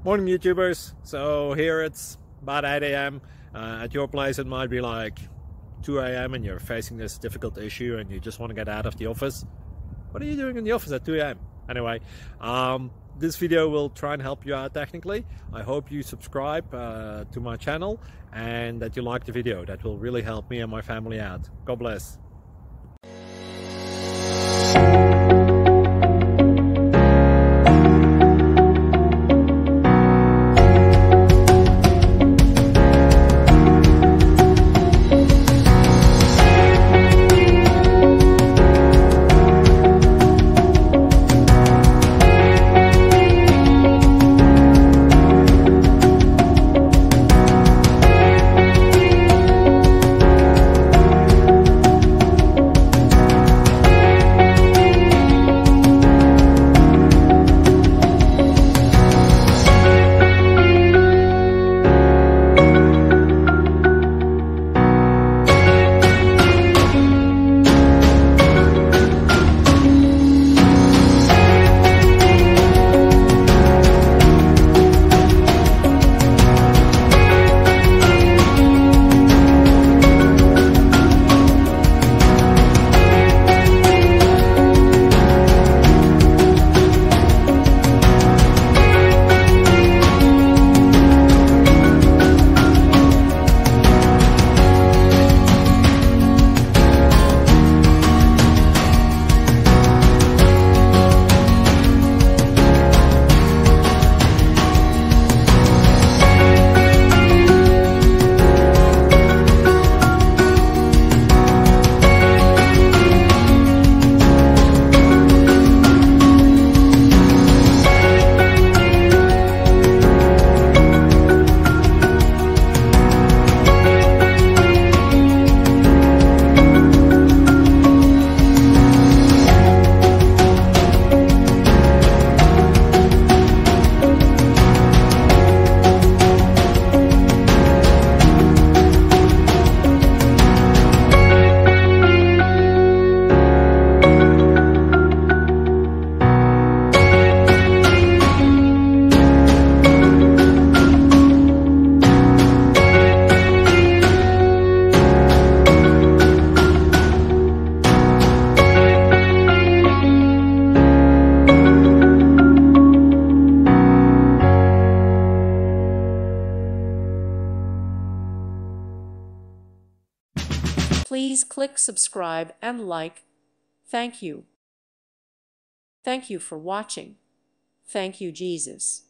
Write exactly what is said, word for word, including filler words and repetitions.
Morning YouTubers. So here it's about eight A M Uh, at your place it might be like two A M and you're facing this difficult issue and you just want to get out of the office. What are you doing in the office at two A M? Anyway, um, this video will try and help you out technically. I hope you subscribe uh, to my channel and that you like the video. That will really help me and my family out. God bless. Please click subscribe and like. Thank you. Thank you for watching. Thank you, Jesus.